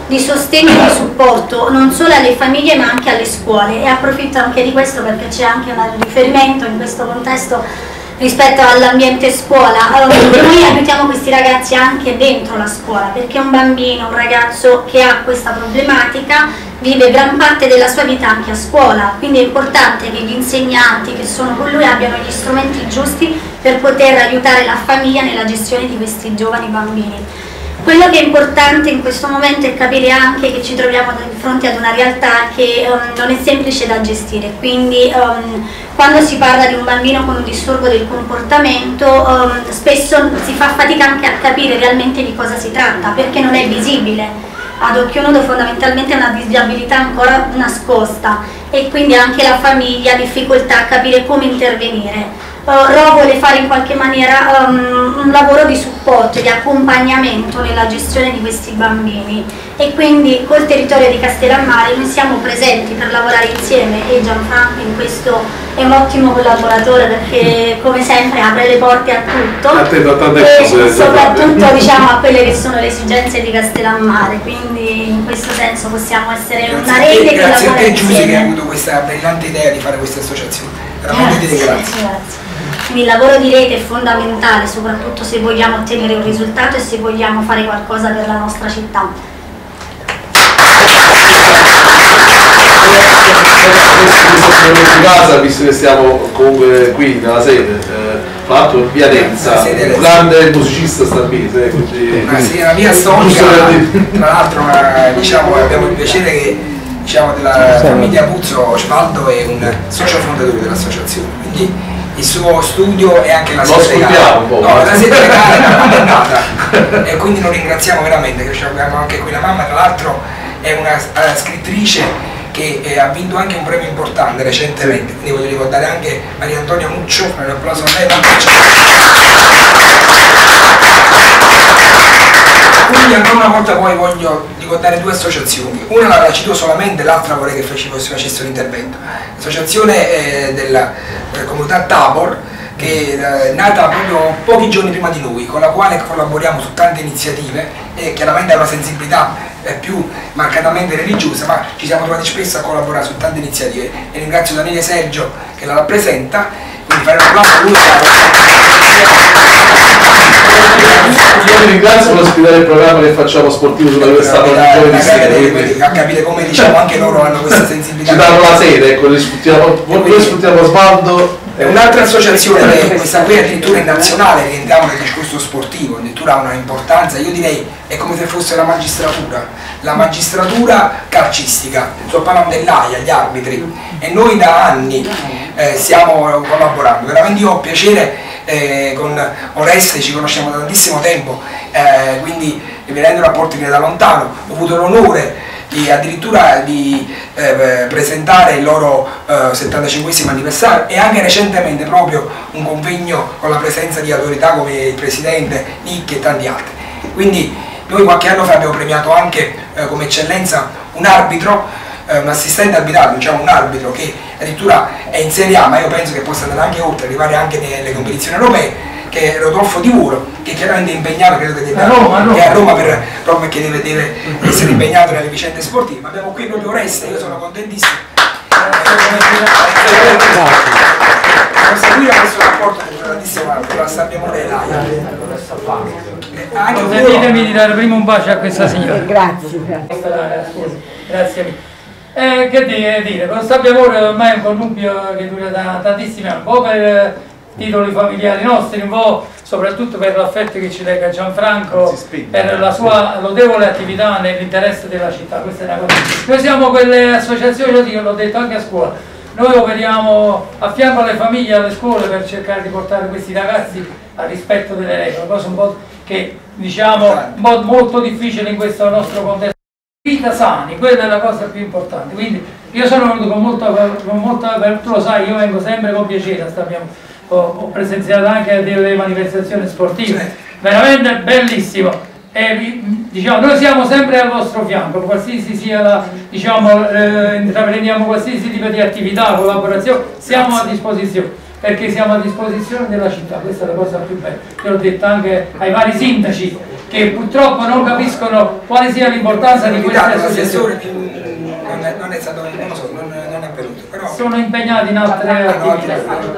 di sostegno e di supporto non solo alle famiglie ma anche alle scuole, e approfitto anche di questo perché c'è anche un riferimento in questo contesto rispetto all'ambiente scuola. Noi aiutiamo questi ragazzi anche dentro la scuola, perché un bambino, un ragazzo che ha questa problematica vive gran parte della sua vita anche a scuola, quindi è importante che gli insegnanti che sono con lui abbiano gli strumenti giusti per poter aiutare la famiglia nella gestione di questi giovani bambini. Quello che è importante in questo momento è capire anche che ci troviamo di fronte ad una realtà che non è semplice da gestire, quindi quando si parla di un bambino con un disturbo del comportamento spesso si fa fatica anche a capire realmente di cosa si tratta, perché non è visibile. Ad occhio nudo fondamentalmente è una disabilità ancora nascosta e quindi anche la famiglia ha difficoltà a capire come intervenire. Ro vuole fare in qualche maniera un lavoro di supporto, di accompagnamento nella gestione di questi bambini, e quindi col territorio di Castellammare noi siamo presenti per lavorare insieme, e Gianfranco in questo è un ottimo collaboratore perché come sempre apre le porte a tutto e soprattutto diciamo a quelle che sono le esigenze di Castellammare, quindi in questo senso possiamo essere una rete che lavora insieme. Grazie a te Giusy che hai avuto questa brillante idea di fare questa associazione, veramente grazie. Quindi il lavoro di rete è fondamentale, soprattutto se vogliamo ottenere un risultato e se vogliamo fare qualcosa per la nostra città. In casa, visto che siamo comunque qui nella sede, tra l'altro Viadenza, un grande musicista stampese, quindi una via storica, tra l'altro diciamo, abbiamo il piacere che diciamo, della famiglia Puzzo Osvaldo è un socio fondatore dell'associazione, quindi il suo studio è anche la sede legale. No, la sede legale è condannata e quindi lo ringraziamo veramente, che abbiamo anche qui la mamma, tra l'altro è una scrittrice che ha vinto anche un premio importante recentemente, quindi voglio ricordare anche Maria Antonia Muccio, un applauso a lei. Quindi ancora una volta poi voglio ricordare due associazioni, una la cito solamente, l'altra vorrei che facesse un intervento. L'associazione della comunità Tabor, che è nata proprio pochi giorni prima di noi, con la quale collaboriamo su tante iniziative e chiaramente ha una sensibilità più marcatamente religiosa, ma ci siamo trovati spesso a collaborare su tante iniziative e ringrazio Daniele Sergio che la rappresenta, quindi fare un applauso a lui. Io vi ringrazio per ospitare il programma che facciamo sportivo sulla questa a capire come diciamo anche loro hanno questa sensibilità. Ci danno la sede, ecco, noi sfruttiamo Osvaldo. Un'altra associazione, questa qui addirittura è nazionale, rientriamo nel discorso sportivo, addirittura ha una importanza, io direi è come se fosse la magistratura calcistica, sul piano dell'AIA, gli arbitri, e noi da anni stiamo collaborando, veramente io ho piacere con Oreste, ci conosciamo da tantissimo tempo, quindi mi rendo rapporti da lontano, ho avuto l'onore addirittura di presentare il loro 75esimo anniversario e anche recentemente proprio un convegno con la presenza di autorità come il presidente Nicchi e tanti altri. Quindi noi qualche anno fa abbiamo premiato anche come eccellenza un arbitro, un assistente arbitrato, diciamo un arbitro che addirittura è in Serie A, ma io penso che possa andare anche oltre, arrivare anche nelle competizioni europee, che è Rodolfo Di Vuro, che chiaramente è impegnato, credo che debba, è a Roma proprio perché deve essere impegnato nelle vicende sportive. Ma abbiamo qui proprio Oreste, io sono contentissimo. Seguire questo rapporto con la Sabbia Morella. Permettetemi di dare prima un bacio a questa signora. Grazie. Grazie mille. Che dire, con Sabbia Morella ormai è un connubio che dura da tantissimi anni, un po' per titoli familiari nostri, un po' soprattutto per l'affetto che ci lega Gianfranco, per la sua lodevole attività nell'interesse della città. Questa è una cosa. Noi siamo quelle associazioni, l'ho detto anche a scuola, noi operiamo a fianco alle famiglie e alle scuole per cercare di portare questi ragazzi al rispetto delle regole, cosa un po' che diciamo molto difficile in questo nostro contesto. Vita sani, quella è la cosa più importante, quindi io sono venuto con molta tu lo sai, io vengo sempre con piacere, ho presenziato anche delle manifestazioni sportive, veramente bellissimo, e diciamo, noi siamo sempre al vostro fianco, qualsiasi sia diciamo, intraprendiamo qualsiasi tipo di attività, collaborazione, siamo a disposizione, perché siamo a disposizione della città, questa è la cosa più bella, io l'ho detto anche ai vari sindaci, che purtroppo non capiscono quale sia l'importanza di queste associazioni. Non è stato, non lo so, non è venuto, però sono impegnati in altre attività.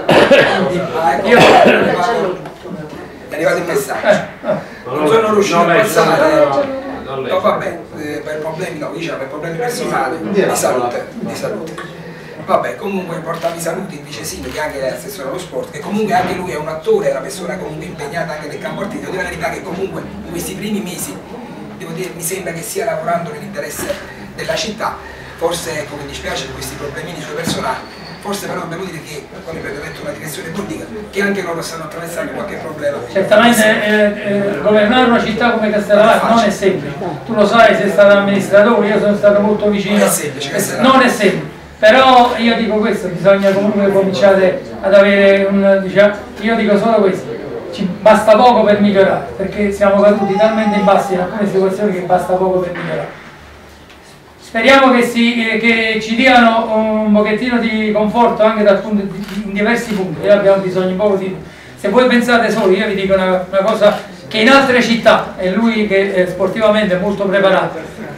È arrivato il messaggio. Non sono riuscito a passare. No, vabbè, per problemi no, diciamo, per problemi personali, di salute. Vabbè, comunque portavi saluti in Vice Sindaco, che anche è assessore allo sport, che comunque anche lui è un attore, è una persona comunque impegnata anche nel campo artistico. Devo dire la verità che comunque in questi primi mesi, devo dire, mi sembra che stia lavorando nell'interesse della città. Forse, ecco, mi dispiace di questi problemini suoi personali, forse però devo dire che, come avete detto, una direzione politica, che anche loro stanno attraversando qualche problema. Certamente governare una città come Castellammare non è semplice, tu lo sai, sei stato amministratore, io sono stato molto vicino, non è semplice, però io dico questo, bisogna comunque cominciare ad avere un, diciamo, io dico solo questo, ci basta poco per migliorare, perché siamo caduti talmente in basso in alcune situazioni che basta poco per migliorare. Speriamo che ci diano un pochettino di conforto anche in diversi punti, noi abbiamo bisogno un po' di... Se voi pensate solo, io vi dico una cosa che in altre città, e lui che sportivamente è molto preparato,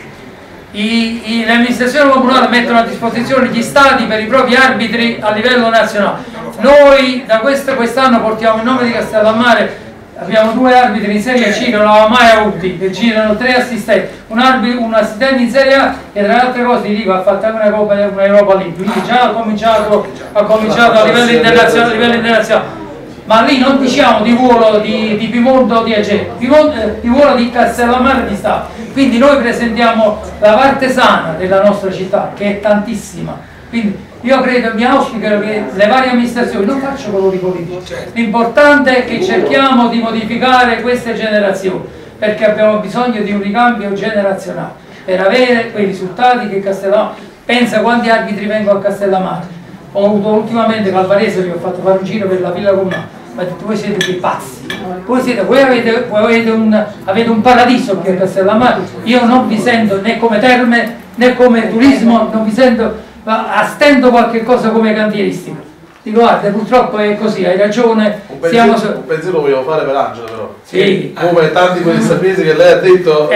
le amministrazioni comunali mettono a disposizione gli stadi per i propri arbitri a livello nazionale. Noi da quest'anno portiamo il nome di Castellammare. Abbiamo 2 arbitri in Serie C che non avevamo mai avuti, che girano 3 assistenti, un assistente in Serie A che tra le altre cose ti dico ha fatto anche una Europa League, quindi già ha cominciato a livello internazionale, ma lì non diciamo di volo di Piemonte o di Agea, di volo di Castellammare di Stato, quindi noi presentiamo la parte sana della nostra città che è tantissima, quindi io credo, mi auspico che le varie amministrazioni, non faccio colori politici, l'importante è che cerchiamo di modificare queste generazioni, perché abbiamo bisogno di un ricambio generazionale, per avere quei risultati che Castellammare, pensa quanti arbitri vengono a Castellammare, ho avuto ultimamente Calvarese, vi ho fatto fare un giro per la villa comunale, ma voi siete dei pazzi, voi avete un paradiso qui a Castellammare, io non vi sento né come terme né come turismo, non vi sento, ma stento qualche cosa come cantieristica. Dico guarda, purtroppo è così, hai ragione. Un pensiero lo volevo fare per Angela però. Sì. Come tanti quelli sapesi che lei ha detto.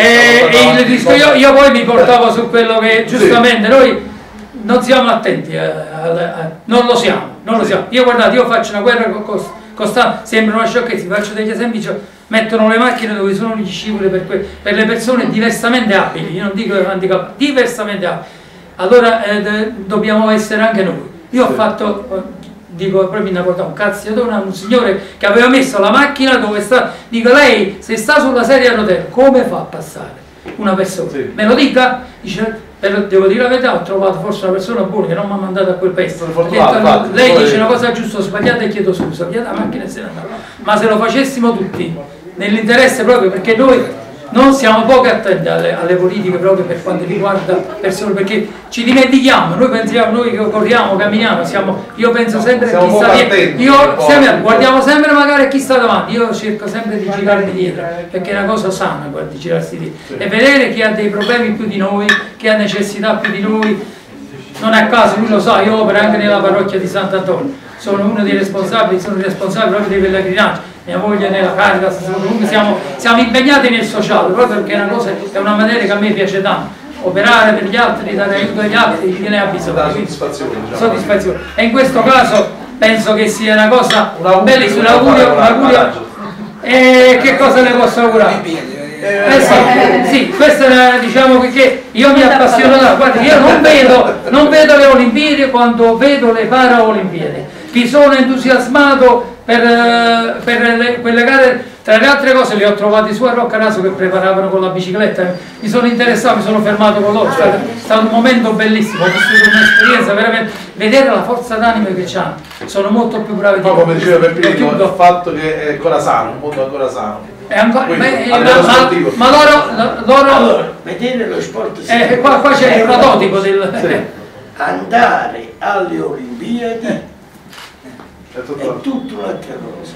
Io poi mi portavo su quello che giustamente noi non siamo attenti, non lo siamo. Io guardate, io faccio una guerra costante, sembra una sciocchezza, vi faccio degli esempi, cioè, mettono le macchine dove sono gli scivoli per le persone diversamente abili, io non dico handicappate, diversamente abili. Allora dobbiamo essere anche noi. Io ho fatto, dico proprio mi ha portato un cazziatone a un signore che aveva messo la macchina dove sta, dico lei se sta sulla sedia a rotelle come fa a passare una persona? Sì. Me lo dica? Dice, devo dire la verità, ho trovato forse una persona buona che non mi ha mandato a quel paese. Lei dice una cosa giusta o sbagliata e chiedo scusa, via la macchina e se ne andava. Ma se lo facessimo tutti, nell'interesse proprio, perché noi non siamo poco attenti alle politiche proprio per quanto riguarda persone, perché ci dimentichiamo, noi pensiamo, noi che corriamo, camminiamo, io penso sempre a chi sta dietro, guardiamo sempre magari a chi sta davanti, io cerco sempre di girarmi dietro, perché è una cosa sana di girarsi dietro, e vedere chi ha dei problemi più di noi, chi ha necessità più di noi, non a caso, lui lo sa, io opero anche nella parrocchia di Sant'Antonio, sono uno dei responsabili, sono il responsabile proprio dei pellegrinaggi, mia moglie nella Caritas, comunque siamo impegnati nel sociale, proprio perché è una materia che a me piace tanto, operare per gli altri, dare aiuto agli altri, chi ne ha bisogno, soddisfazione. E in questo caso penso che sia una cosa bellissima, un augurio, e che cosa le posso augurare? Sì, questo è, diciamo che io mi appassiono, guarda, io non vedo le Olimpiadi quando vedo le Paraolimpiadi, mi sono entusiasmato per quelle gare, tra le altre cose li ho trovati su a Roccaraso che preparavano con la bicicletta, mi sono interessato, mi sono fermato con loro, è stato un momento bellissimo, ho vissuto un'esperienza veramente, vedere la forza d'animo che hanno, sono molto più bravi di me. Come diceva Peppino, il fatto che è ancora sano, un mondo ancora sano. Ma loro vedere lo sport qua c'è il prototipo del andare alle Olimpiadi è tutta un'altra cosa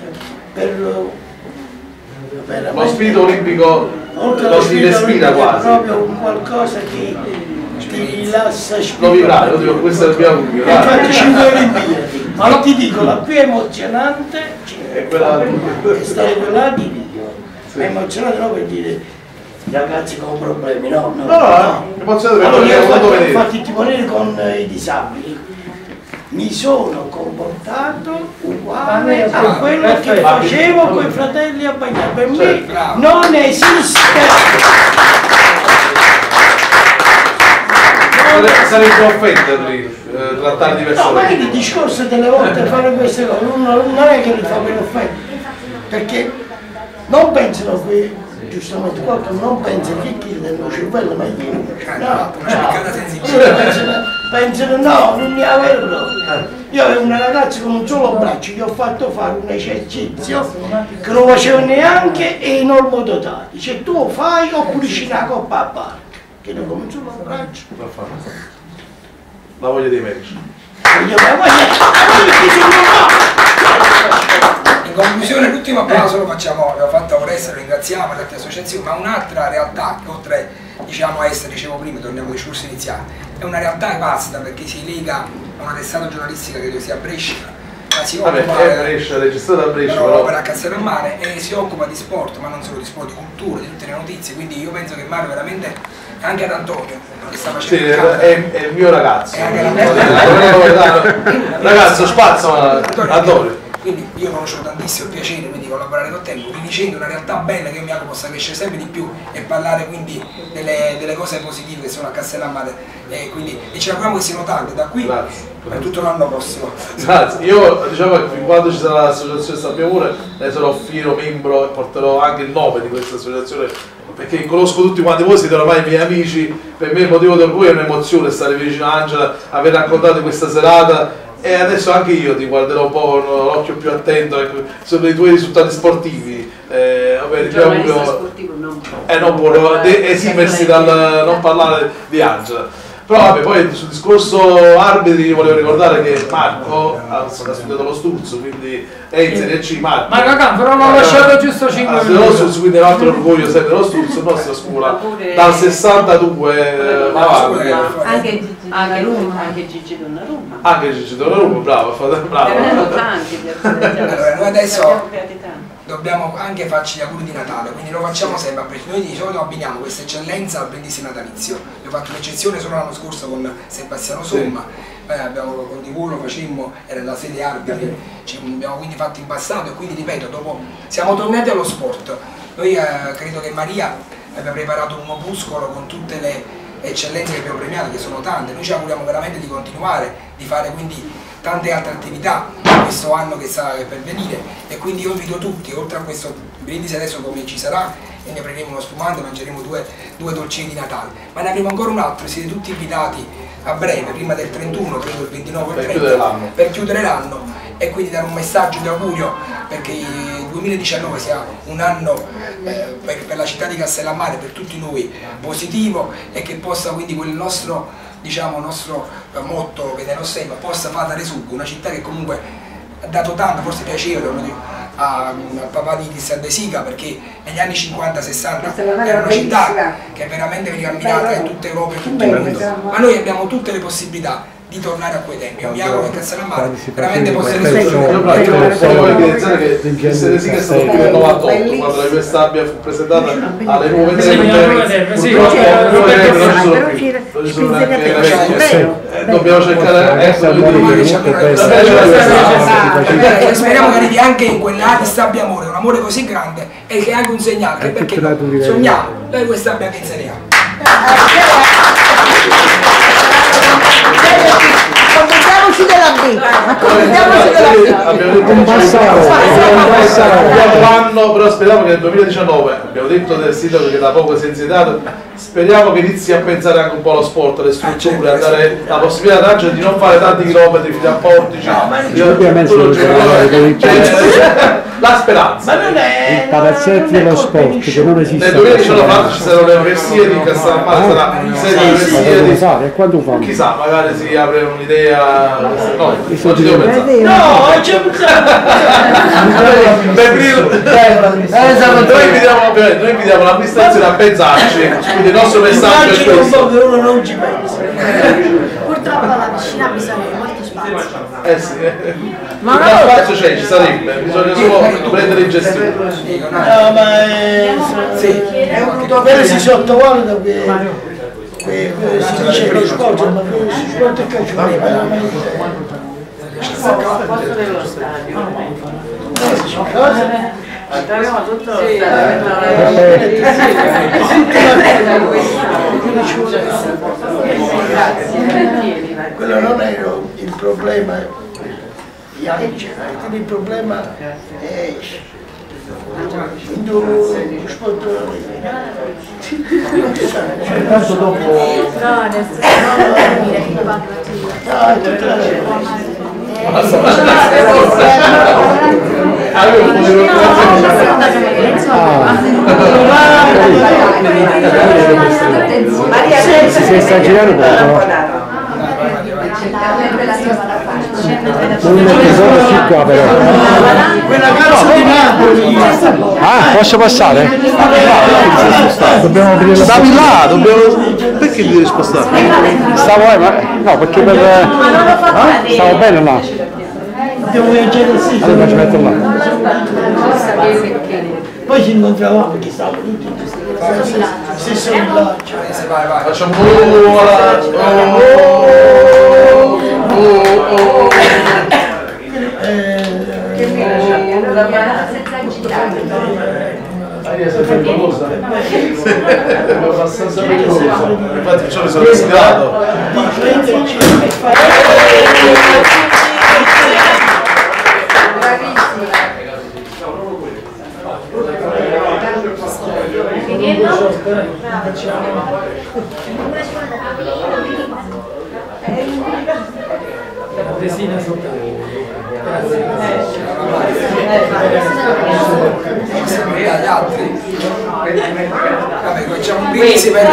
per lo spirito olimpico lo si respira quasi, è proprio un qualcosa che ti rilassa lo vibrare, questo è il mio augurio. Infatti 5 Olimpiadi, ma ti dico la più emozionante è stare là di Rio. è emozionato no per dire ragazzi con problemi, no? Emozionato per allora io ho vedere. fatto il timoniere con i disabili, mi sono comportato uguale a quello che facevo con i fratelli a Bagnano, per me non esiste. Sarebbe offenderli, trattare diversamente. No, ma il discorso delle volte fare queste cose, non è che li fa per offendere, perché non pensano che, giustamente qualcuno non pensa che chi del mio cervello ma io, pensano no, non mi avevo proprio. Io avevo una ragazza con un solo braccio, gli ho fatto fare un esercizio che non facevo neanche e in ormodotati, cioè tu lo fai oppure ci una coppa a barca, che non come un solo braccio. La voglia dei match. In conclusione l'ultimo applauso lo facciamo, abbiamo fatto a Oreste, lo ringraziamo, le altre associazioni, ma un'altra realtà che oltre diciamo a essere, dicevo prima, torniamo al discorso iniziale, è una realtà vasta perché si lega a una testata giornalistica che sia a Brescia, ma si occupa Brescia, registrata a Brescia, però opera a Castellammare e si occupa di sport, ma non solo di sport, di cultura, di tutte le notizie, quindi io penso che Mario veramente, anche ad Antonio, che sta facendo è il mio ragazzo. Ragazzo, spazza Antonio. Quindi io conosco tantissimo il piacere di collaborare con te, rivincendo una realtà bella che mi auguro possa crescere sempre di più e parlare quindi delle cose positive che sono a Castellammare e quindi ci auguriamo che siano tante da qui per tutto l'anno prossimo. Grazie, io diciamo che quando ci sarà l'associazione Sabbiamore ne sarò fiero membro e porterò anche il nome di questa associazione perché conosco tutti quanti voi, siete ormai miei amici, per me il motivo di orgoglio è un'emozione stare vicino a Angela, aver raccontato questa serata. E adesso anche io ti guarderò un po' con l'occhio più attento sui tuoi risultati sportivi. Il giornalista sportivo non può esimersi dal non parlare di Angela. Però vabbè, poi sul discorso arbitri volevo ricordare che Marco ha studiato lo Sturzo, quindi è in Serie C. Marco però non ho lasciato giusto 5 minuti. Lo Sturzo, quindi è un altro orgoglio sempre lo Sturzo, la nostra scuola dal 62 anche Gigi Donnarumma. Anche Gigi Donnarumma, bravo. Tanti allora, noi adesso dobbiamo anche farci gli auguri di Natale, quindi lo facciamo sempre, perché noi di solito abbiniamo questa eccellenza al brindisi natalizio. Io ho fatto un'eccezione solo l'anno scorso con Sebastiano Somma, abbiamo con Di Volo facemmo, era la sede arbitri, ci abbiamo quindi fatto in passato e quindi ripeto, dopo siamo tornati allo sport. Noi credo che Maria abbia preparato un opuscolo con tutte le eccellenze che abbiamo premiato, che sono tante, noi ci auguriamo veramente di continuare, di fare quindi tante altre attività questo anno che sta per venire e quindi io invito tutti, oltre a questo brindisi adesso come ci sarà e ne prenderemo uno spumante, mangeremo due dolcini di Natale, ma ne avremo ancora un altro, siete tutti invitati a breve, prima del 31, credo il 29 e il 30, per chiudere l'anno e quindi dare un messaggio di augurio perché il 2019 sia un anno per la città di Castellammare, per tutti noi, positivo e che possa quindi quel nostro motto che nello sembra possa fare da resugo, una città che comunque ha dato tanto, forse piacevole al papà di Cristian De Sica perché negli anni 50-60 era una città che veramente veniva ammirata in tutta Europa e in tutto il mondo, ma noi abbiamo tutte le possibilità di tornare a quei tempi. Io mi auguro che Castellammare veramente possa risolvere. Voglio evidenziare che Cristian De Sica è stato qui nel 98 quando la Questabbia fu presentata alle nuove terme. Dobbiamo cercare speriamo che arrivi anche in quella di Sabbiamore, un amore così grande e che è anche un segnale che perché sogniamo noi Questabbia che inseriamo. Accontentiamoci della B, accontentiamoci della B. Abbiamo detto anno, però speriamo che nel 2019, abbiamo detto del sindaco che da poco si è insediato, speriamo che inizi a pensare anche un po' allo sport, alle strutture, a dare la possibilità ad di non fare tanti chilometri fino a Portici. La speranza. Ma non è il palazzetto dello sport che non esiste. Nel 2019 ci saranno le universiadi in Castellammare, sarà sede universiadi. E quando fanno? Chissà, magari si apre un'idea. No, non ci devo pensare. No, c'è noi invitiamo l'amministrazione a pensarci, quindi il nostro messaggio è questo. Che uno non ci pensa. Purtroppo la piscina ha bisogno di molto spazio. Sì. Ma lo spazio c'è, ci sarebbe, bisogna solo prendere in gestione. No, ma quello si sottovaluta che si dice lo sport, ma si sport è calcio, Posso dello stadio. Abbiamo tutto lo quello non è il problema di Angela, il problema è lo sport. Tanto dopo si sta girando poco. Un episodio qua però. Quella cazzo di Napoli. Ah, posso passare? Dobbiamo aprire la Stavi là, perché ti devi spostare? No, perché per... Stavo bene là. Devo viaggiare sì. Allora ci metto là. Poi ci incontravamo che stavamo tutti stesso villaggio. Facciamo infatti ciò mi sono rischiato. Desina sotto. Agli altri. Vabbè, facciamo un brindisi per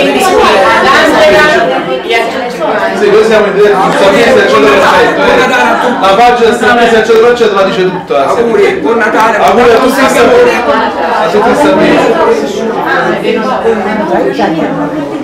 Sì, noi siamo in diretta al 100%. La pagina Stramese al 100% la dice tutta. Auguri, buon Natale, auguri a tutti i sapori. A tutti i sapori.